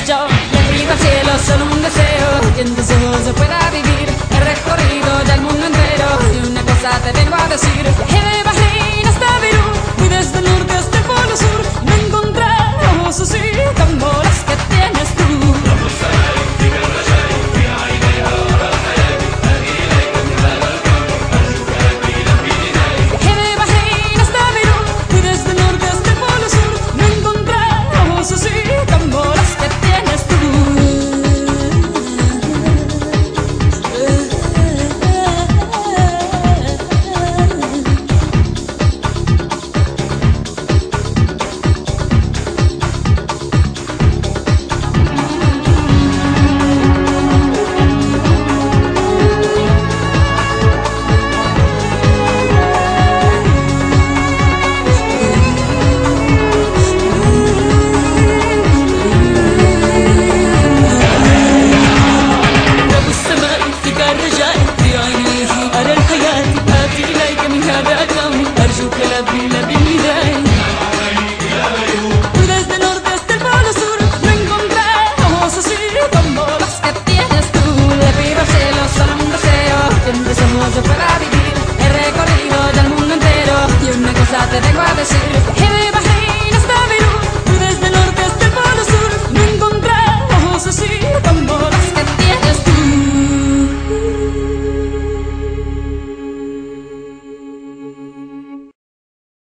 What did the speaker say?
Yo le pido al cielo solo un deseo, que en tus ojos se pueda vivir. He recorrido ya el mundo entero y una cosa te vengo a decir. Viajé de Bahrein hasta Perú y desde el norte hasta el polo sur. No encontré ojos así como los